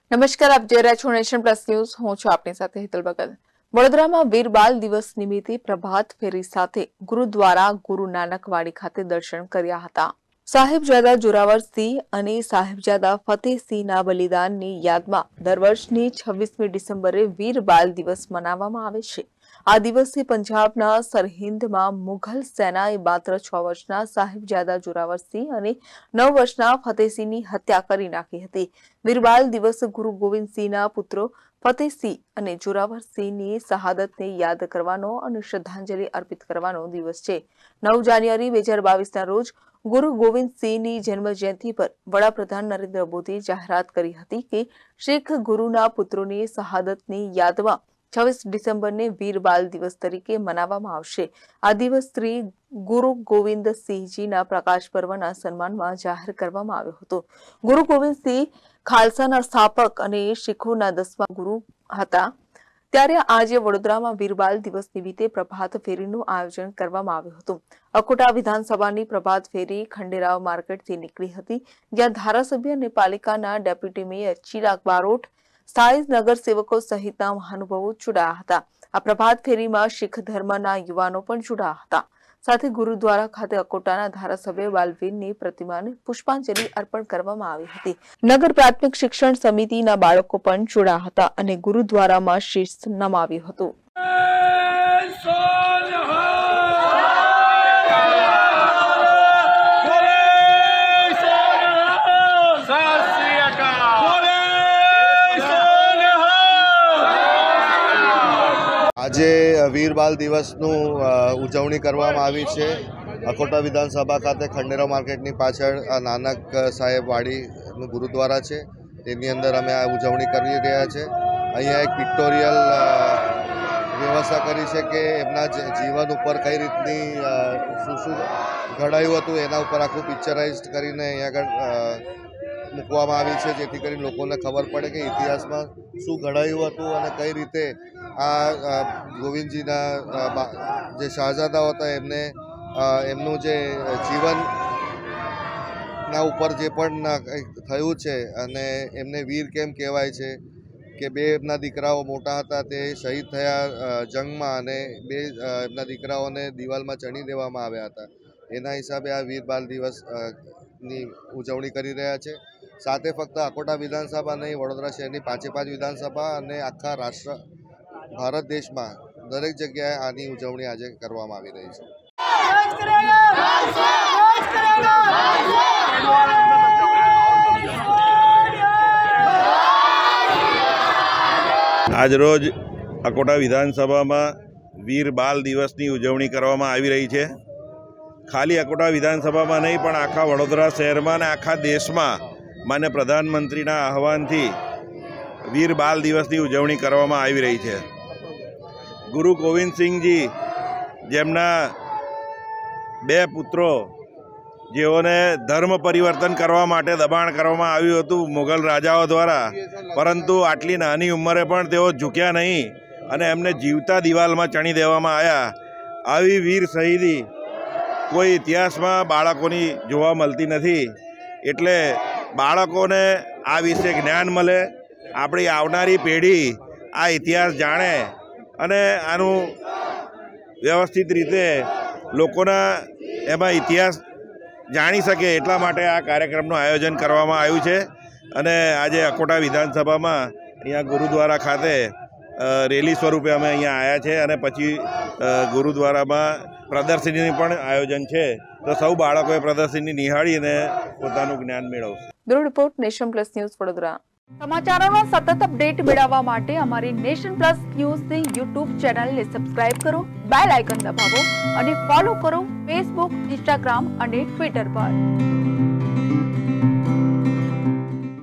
નમસ્કાર, આપ જોઈ રહ્યા છો નેશન પ્લસ ન્યૂઝ। હું છું આપની સાથે હિતલ ભગત। વડોદરામાં વીર બાલ દિવસ નિમિત્તે પ્રભાત ફેરી સાથે ગુરુદ્વારા ગુરુ નાનક વાડી ખાતે દર્શન કર્યા હતા। સાહેબજાદા જોરાવરસિંહ અને સાહેબજાદા ફતેહસિંહના બલિદાનની યાદમાં દર વર્ષની 26મી ડિસેમ્બરે વીર બાલ દિવસ મનાવવામાં આવે છે। આ દિવસે પંજાબના સરહિંદમાં મુઘલ સેનાએ માત્ર 6 વર્ષના સાહેબજાદા જોરાવરસિંહ અને 9 વર્ષના ફતેહસિંહની હત્યા કરી નાખી હતી। વીર બાલ દિવસ ગુરુ ગોવિંદસિંહના પુત્રો ફતેહસિંહ અને જોરાવરસિંહની શહાદતને યાદ કરવાનો અને શ્રદ્ધાંજલિ અર્પિત કરવાનો દિવસ છે। 9 જાન્યુઆરી 2022ના રોજ ગુરુ ગોવિંદસિંહની જન્મજયંતિ પર વડાપ્રધાન નરેન્દ્ર મોદીએ જાહેરાત કરી હતી કે શીખ ગુરુના પુત્રોની શહાદતની યાદમાં 26 ડિસેમ્બરને વીર બાલ દિવસ તરીકે મનાવવામાં આવશે। આ દિવસ શ્રી ગુરુ ગોવિંદસિંહજીના પ્રકાશ પર્વના સન્માનમાં જાહેર કરવામાં આવ્યો હતો। ગુરુ ગોવિંદસિંહ ખાલસાના સ્થાપક અને શીખોના 10મા ગુરુ હતા। ત્યારે આજે વડોદરામાં વીર બાલ દિવસ નિમિત્તે પ્રભાત ફેરીનું આયોજન કરવામાં આવ્યું હતું। અકોટા વિધાનસભાની પ્રભાત ફેરી ખંડેરાવ માર્કેટથી નીકળી હતી, જ્યાં ધારાસભ્ય અને પાલિકાના ડેપ્યુટી મેયર ચિરાગ બારોટ, સ્થાયી નગરસેવકો સહિતના મહાનુભાવો જોડાયા હતા। આ પ્રભાત ફેરીમાં શીખ ધર્મના યુવાનો પણ જોડાયા હતા। સાથે ગુરુદ્વારા ખાતે અકોટાના ધારાસભ્ય બાલવીરની પ્રતિમાને પુષ્પાંજલિ અર્પણ કરવામાં આવી હતી। નગર પ્રાથમિક શિક્ષણ સમિતિના બાળકો પણ જોડાયા હતા અને ગુરુદ્વારામાં શીશ નમાવ્યું હતું। આજે વીર બાલ દિવસનું ઉજવણી કરવામાં આવી છે। અકોટા વિધાનસભા ખાતે ખંડેરાવ માર્કેટની પાછળ નાનક સાહેબ વાડીનું ગુરુદ્વારા છે, તેની અંદર અમે આ ઉજવણી કરી રહ્યા છે। અહીંયા એક પિક્ટોરિયલ વ્યવસ્થા કરી છે કે એમના જીવન ઉપર કઈ રીતની શું ઘડાયું હતું એના ઉપર આખું પિક્ચરાઇઝ કરીને અહીંયા આગળ મૂકવામાં આવી છે, જેથી કરીને લોકોને ખબર પડે કે ઇતિહાસમાં શું ઘડાયું હતું અને કઈ રીતે આ ગોવિંદજીના જે શાહજાદાઓ હતા એમને એમનું જે જીવનના ઉપર જે પણ થયું છે અને એમને વીર કેમ કહેવાય છે કે બે એમના દીકરાઓ મોટા હતા તે શહીદ થયા જંગમાં અને બે એમના દીકરાઓને દિવાલમાં ચણી દેવામાં આવ્યા હતા। એના હિસાબે આ વીર બાલ દિવસની ઉજવણી કરી રહ્યા છે। સાથે ફક્ત અકોટા વિધાનસભા નહીં, વડોદરા શહેરની 5 વિધાનસભા અને આખા રાષ્ટ્ર ભારત દેશમાં દરેક જગ્યાએ આની ઉજવણી આજે કરવામાં આવી રહી છે। આજરોજ અકોટા વિધાનસભામાં વીર બાલ દિવસની ઉજવણી કરવામાં આવી રહી છે। ખાલી અકોટા વિધાનસભામાં નહીં પણ આખા વડોદરા શહેરમાં અને આખા દેશમાં માન્ય પ્રધાનમંત્રીના આહવાનથી વીર બાલ દિવસની ઉજવણી કરવામાં આવી રહી છે। ગુરુ ગોવિંદસિંહજી, જેમના 2 પુત્રો જેઓને ધર્મ પરિવર્તન કરવા માટે દબાણ કરવામાં આવ્યું હતું મુગલ રાજાઓ દ્વારા, પરંતુ આટલી નાની ઉંમરે પણ તેઓ ઝૂક્યા નહીં અને એમને જીવતા દિવાલમાં ચણી દેવામાં આવ્યા। આવી વીર શહીદી કોઈ ઇતિહાસમાં બાળકોની જોવા મળતી નથી। એટલે બાળકોને આ વિશે જ્ઞાન મળે, આપણી આવનારી પેઢી આ ઇતિહાસ જાણે અને આનું વ્યવસ્થિત રીતે લોકોના એમાં ઇતિહાસ જાણી શકે, એટલા માટે આ કાર્યક્રમનું આયોજન કરવામાં આવ્યું છે। અને આજે અકોટા વિધાનસભામાં અહીંયા ગુરુદ્વારા ખાતે રેલી સ્વરૂપે અમે અહીંયા આવ્યા છે અને પછી ગુરુદ્વારામાં પ્રદર્શનીનું પણ આયોજન છે, તો સૌ બાળકોએ પ્રદર્શની નિહાળીને પોતાનું જ્ઞાન મેળવશે। Bureau report, nation plus news, Vadodara. સમાચારોનો સતત અપડેટ મેળવવા માટે અમારી નેશન પ્લસ ન્યૂઝની યુટ્યુબ ચેનલને સબસ્ક્રાઇબ કરો, બેલ આઇકન દબાવો અને ફોલો કરો ફેસબુક, ઇન્સ્ટાગ્રામ અને ટ્વિટર પર।